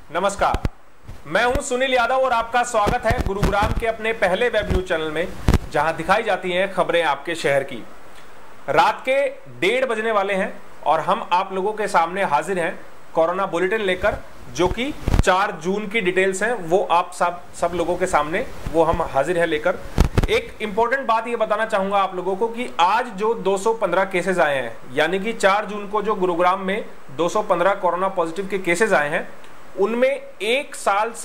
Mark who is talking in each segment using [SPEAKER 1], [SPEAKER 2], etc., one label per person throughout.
[SPEAKER 1] नमस्कार, मैं हूं सुनील यादव और आपका स्वागत है गुरुग्राम के अपने पहले वेब न्यूज चैनल में, जहां दिखाई जाती हैं खबरें आपके शहर की। रात के 1:30 बजने वाले हैं और हम आप लोगों के सामने हाजिर हैं कोरोना बुलेटिन लेकर, जो कि 4 जून की डिटेल्स हैं, वो आप सब लोगों के सामने वो हम हाजिर हैं लेकर। एक इंपॉर्टेंट बात ये बताना चाहूंगा आप लोगों को कि आज जो 215 केसेस आए हैं, यानी कि 4 जून को जो गुरुग्राम में 215 कोरोना पॉजिटिव के केसेस आए हैं, उनमें 1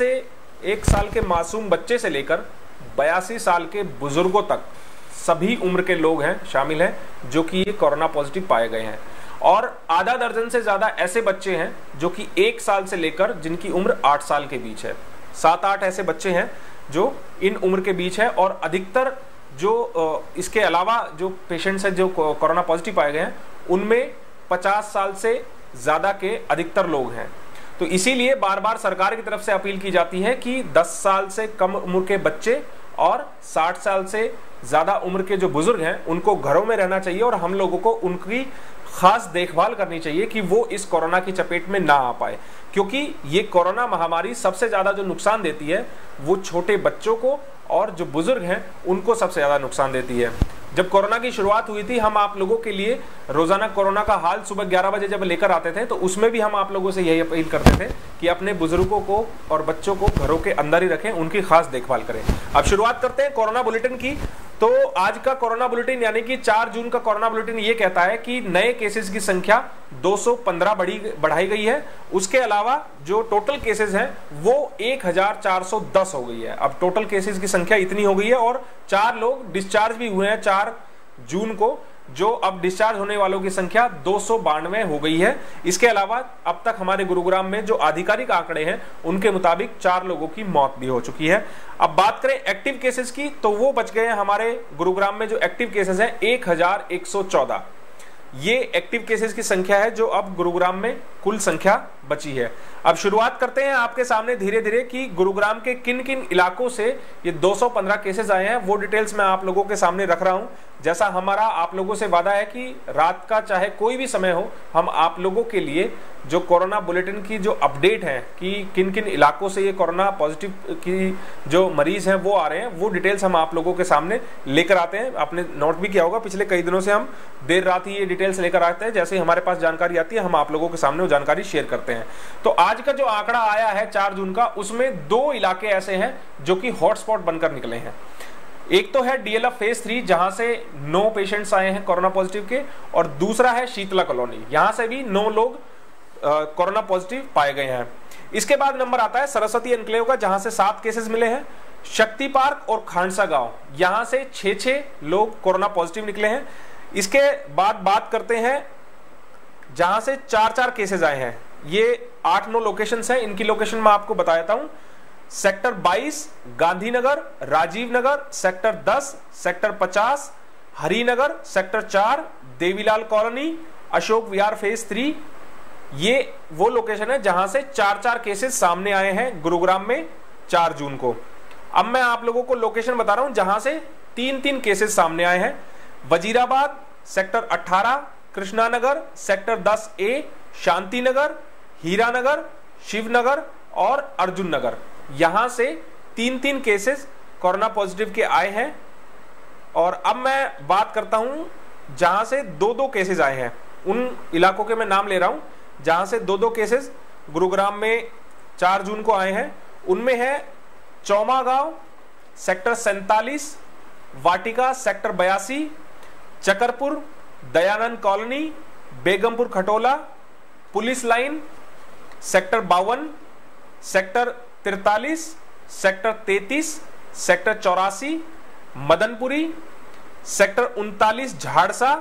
[SPEAKER 1] साल के मासूम बच्चे से लेकर 82 साल के बुजुर्गों तक सभी उम्र के लोग हैं, शामिल हैं, जो कि ये कोरोना पॉजिटिव पाए गए हैं। और आधा दर्जन से ज्यादा ऐसे बच्चे हैं जो कि 1 साल से लेकर जिनकी उम्र 8 साल के बीच है। 7-8 ऐसे बच्चे हैं जो इन उम्र के बीच है। और अधिकतर जो इसके अलावा जो पेशेंट्स हैं जो कोरोना पॉजिटिव पाए गए हैं, उनमें 50 साल से ज्यादा के अधिकतर लोग हैं। तो इसीलिए बार बार सरकार की तरफ से अपील की जाती है कि 10 साल से कम उम्र के बच्चे और 60 साल से ज्यादा उम्र के जो बुजुर्ग हैं, उनको घरों में रहना चाहिए और हम लोगों को उनकी खास देखभाल करनी चाहिए कि वो इस कोरोना की चपेट में ना आ पाए, क्योंकि ये कोरोना महामारी सबसे ज्यादा जो नुकसान देती है वो छोटे बच्चों को और जो बुजुर्ग हैं उनको सबसे ज्यादा नुकसान देती है। जब कोरोना की शुरुआत हुई थी, हम आप लोगों के लिए रोजाना कोरोना का हाल सुबह 11 बजे जब लेकर आते थे, तो उसमें भी हम आप लोगों से यही अपील करते थे कि अपने बुजुर्गों को और बच्चों को घरों के अंदर ही रखें, उनकी खास देखभाल करें। अब शुरुआत करते हैं कोरोना बुलेटिन की। तो आज का कोरोना बुलेटिन यानी कि 4 जून का कोरोना बुलेटिन ये कहता है कि नए केसेस की संख्या 215 बढ़ाई गई है। उसके अलावा जो टोटल केसेस हैं वो 1410 हो गई है। अब टोटल केसेस की संख्या इतनी हो गई है और 4 लोग डिस्चार्ज भी हुए हैं 4 जून को, जो अब डिस्चार्ज होने वालों की संख्या 292 हो गई है। इसके अलावा अब तक हमारे गुरुग्राम में जो आधिकारिक आंकड़े हैं उनके मुताबिक 4 लोगों की मौत भी हो चुकी है। अब बात करें एक्टिव केसेस की, तो वो बच गए हैं हमारे गुरुग्राम में जो एक्टिव केसेस हैं 1114। ये एक्टिव केसेस की संख्या है जो अब गुरुग्राम में कुल संख्या बची है। अब शुरुआत करते हैं आपके सामने धीरे धीरे कि गुरुग्राम के किन किन इलाकों से ये 215 केसेस आए हैं, वो डिटेल्स मैं आप लोगों के सामने रख रहा हूं। जैसा हमारा आप लोगों से वादा है कि रात का चाहे कोई भी समय हो, हम आप लोगों के लिए जो कोरोना बुलेटिन की जो अपडेट है कि किन किन इलाकों से ये कोरोना पॉजिटिव की जो मरीज हैं वो आ रहे हैं, वो डिटेल्स हम आप लोगों के सामने लेकर आते हैं। आपने नोट भी किया होगा, पिछले कई दिनों से हम देर रात ही ये डिटेल्स लेकर आते हैं। जैसे हमारे पास जानकारी आती है, हम आप लोगों के सामने वो जानकारी शेयर करते हैं। तो आज का जो आंकड़ा आया है 4 जून का, उसमें 2 इलाके ऐसे हैं जो कि हॉटस्पॉट बनकर निकले हैं। एक तो है डीएलएफ फेज 3, जहां से 9 पेशेंट्स आए हैं कोरोना पॉजिटिव के, और दूसरा है शीतला कॉलोनी, यहां से भी 9 लोग कोरोना पॉजिटिव पाए गए हैं। इसके बाद नंबर आता है सरस्वती एनक्लेव का, जहां से 7 केसेस मिले हैं। शक्ति पार्क और खांडसा गांव, यहां से 6 लोग कोरोना पॉजिटिव निकले हैं। इसके बाद बात करते हैं जहां से 4 केसेस आए हैं। ये 8-9 लोकेशन हैं, इनकी लोकेशन मैं आपको बता देता हूं। Sector 22 Gandhinagar, Rajiv Nagar, sector 10, sector 50 Harinagar, sector 4 Devilal colony, Ashok Vihar phase 3। ये वो लोकेशन है जहां से 4 केसेस सामने आए हैं गुरुग्राम में 4 जून को। अब मैं आप लोगों को लोकेशन बता रहा हूं जहां से 3 केसेस सामने आए हैं। Wazirabad, sector 18 Krishnanagar, sector 10A Shantinagar, Hiranagar, Shivnagar और अर्जुन नगर, यहां से 3 केसेस कोरोना पॉजिटिव के आए हैं। और अब मैं बात करता हूं जहां से 2 केसेस आए हैं। उन इलाकों के मैं नाम ले रहा हूं जहां से 2 केसेस गुरुग्राम में 4 जून को आए हैं। उनमें है चौमा गांव sector 47, Vatika sector 82, Chakarpur, Dayanand colony, Begumpur Khatola, police line sector 52, sector 43, sector 33, sector 84 Madanpuri, sector 39 Jharsa,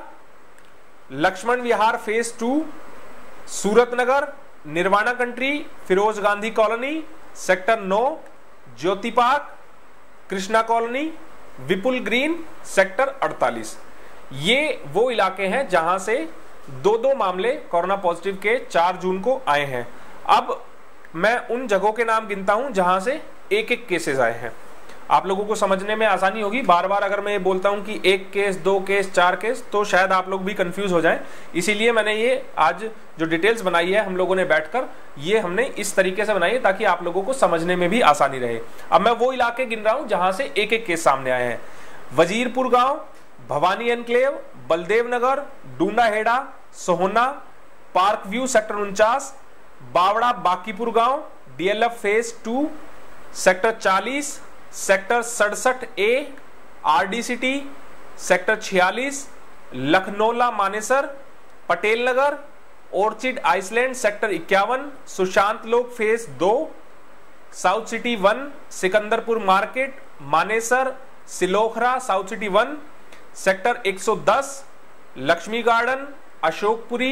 [SPEAKER 1] Laxman Vihar phase 2 Suratnagar, Nirvana country, Firoz Gandhi colony, sector 9 Jyoti park, Krishna colony, Vipul green, sector 48। ये वो इलाके हैं जहां से 2 मामले कोरोना पॉजिटिव के 4 जून को आए हैं। अब मैं उन जगहों के नाम गिनता हूं जहां से 1 केसेस आए हैं। आप लोगों को समझने में आसानी होगी। बार बार अगर मैं ये बोलता हूं कि 1 केस, 2 केस, 4 केस, तो शायद आप लोग भी कंफ्यूज हो जाएं। इसीलिए मैंने ये आज जो डिटेल्स बनाई है हम लोगों ने बैठकर, ये हमने इस तरीके से बनाई है ताकि आप लोगों को समझने में भी आसानी रहे। अब मैं वो इलाके गिन रहा हूं जहां से एक एक केस सामने आए हैं। वजीरपुर गांव, Bhawani enclave, Baldev Nagar, Dunda Hera, Sohna, park view sector 49, Bawra Bakipur गांव, DLF phase 2, sector 40, sector 67A, RDCT, sector 46, Lakhnaula Manesar, Patel Nagar, orchid island sector 51, Sushant Lok phase 2, south city 1, Sikandarpur market, Manesar, Silokhra south city 1, sector 110, Lakshmi garden, Ashokpuri,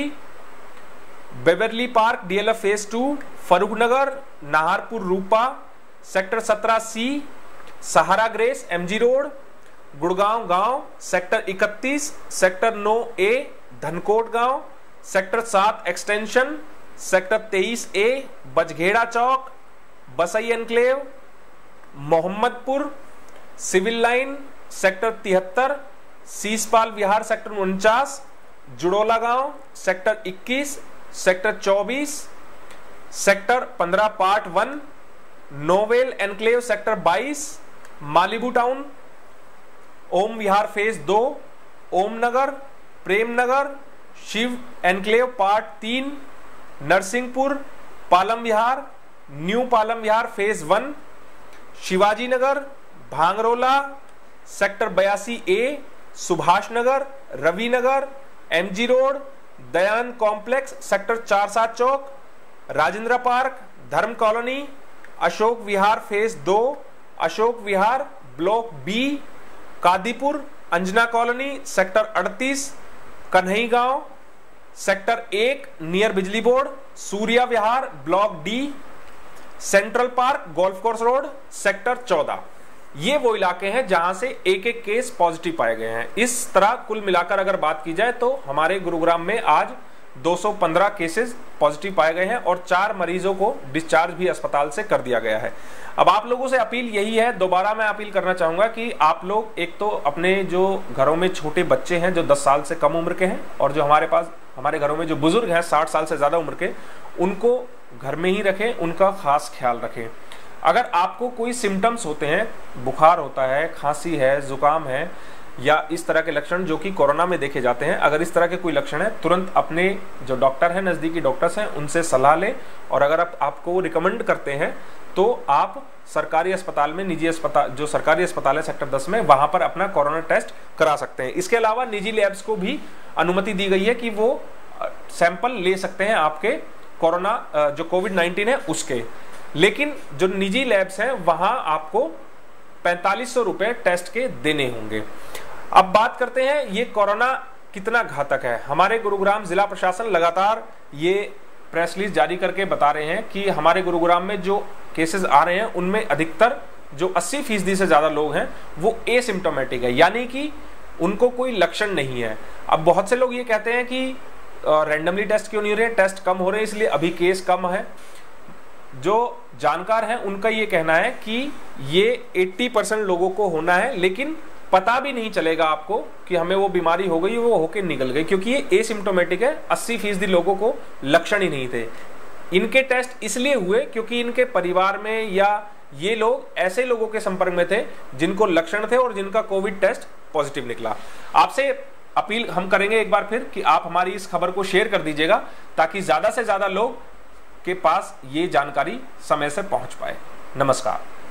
[SPEAKER 1] Beverly park DLF phase 2, Farrukhnagar, Naharpur Rupa, sector 17C, Sahara grace MG road, Gurgaon गांव, sector 31, sector 9A, Dhankot गांव, sector 7 extension, sector 23A, Bajghera Chowk, Basai enclave, Mohammadpur, civil line, sector 73, Sispal Vihar sector 49, Judola गांव, sector 21, sector 24, sector 15 part 1, novel enclave sector 22, Malibu town, Om Vihar phase 2, Om Nagar, Prem Nagar, Shiv enclave part 3, Narsinghpur, Palam Vihar, new Palam Vihar phase 1, Shivaji Nagar, Bhangrola, sector 82A, Subhash Nagar, Ravi नगर, MG road, Dayanand complex sector 47 Chowk, Rajendra park, Dharam colony, Ashok Vihar phase 2, Ashok Vihar block B, Kadipur, Anjana colony sector 38, Kanhai गांव, sector 1 near बिजली board, Surya Vihar block D, central park golf course road sector 14। ये वो इलाके हैं जहां से एक एक केस पॉजिटिव पाए गए हैं। इस तरह कुल मिलाकर अगर बात की जाए तो हमारे गुरुग्राम में आज 215 केसेस पॉजिटिव पाए गए हैं और 4 मरीजों को डिस्चार्ज भी अस्पताल से कर दिया गया है। अब आप लोगों से अपील यही है, दोबारा मैं अपील करना चाहूंगा कि आप लोग एक तो अपने जो घरों में छोटे बच्चे हैं जो 10 साल से कम उम्र के हैं और जो हमारे घरों में जो बुजुर्ग हैं 60 साल से ज्यादा उम्र के, उनको घर में ही रखें, उनका खास ख्याल रखें। अगर आपको कोई सिम्टम्स होते हैं, बुखार होता है, खांसी है, जुकाम है या इस तरह के लक्षण जो कि कोरोना में देखे जाते हैं, अगर इस तरह के कोई लक्षण है तुरंत अपने जो डॉक्टर हैं, नज़दीकी डॉक्टर्स हैं, उनसे सलाह लें और अगर आपको रिकमेंड करते हैं तो आप सरकारी अस्पताल में, निजी अस्पताल जो सरकारी अस्पताल है सेक्टर 10 में, वहां पर अपना कोरोना टेस्ट करा सकते हैं। इसके अलावा निजी लैब्स को भी अनुमति दी गई है कि वो सैंपल ले सकते हैं आपके कोरोना जो कोविड-19 है उसके, लेकिन जो निजी लैब्स हैं वहां आपको 4500 रुपए टेस्ट के देने होंगे। अब बात करते हैं ये कोरोना कितना घातक है। हमारे गुरुग्राम जिला प्रशासन लगातार ये प्रेस रिलीज जारी करके बता रहे हैं कि हमारे गुरुग्राम में जो केसेस आ रहे हैं उनमें अधिकतर जो 80% से ज्यादा लोग हैं वो एसिम्टोमेटिक है, यानी कि उनको कोई लक्षण नहीं है। अब बहुत से लोग ये कहते हैं कि रैंडमली टेस्ट क्यों नहीं हो रहे, टेस्ट कम हो रहे हैं इसलिए अभी केस कम है। जो जानकार हैं उनका ये कहना है कि ये 80% लोगों को होना है, लेकिन पता भी नहीं चलेगा आपको कि हमें वो बीमारी हो गई, वो होके निकल गई, क्योंकि ये एसिम्टोमेटिक है। 80% लोगों को लक्षण ही नहीं थे। इनके टेस्ट इसलिए हुए क्योंकि इनके परिवार में या ये लोग ऐसे लोगों के संपर्क में थे जिनको लक्षण थे और जिनका कोविड टेस्ट पॉजिटिव निकला। आपसे अपील हम करेंगे एक बार फिर कि आप हमारी इस खबर को शेयर कर दीजिएगा ताकि ज्यादा से ज्यादा लोग के पास ये जानकारी समय से पहुंच पाए। नमस्कार।